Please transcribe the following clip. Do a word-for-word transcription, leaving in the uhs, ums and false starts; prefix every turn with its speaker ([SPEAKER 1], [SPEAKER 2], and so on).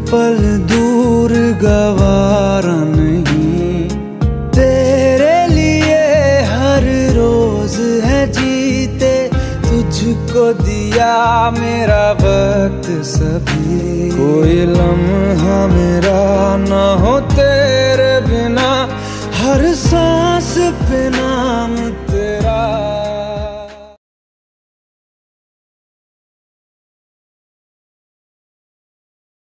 [SPEAKER 1] पल दूर गवारा नहीं, तेरे लिए हर रोज है जीते, तुझको दिया मेरा वक्त सभी। कोई लम्हा मेरा ना हो तेरे बिना, हर सांस पे नाम तेरा।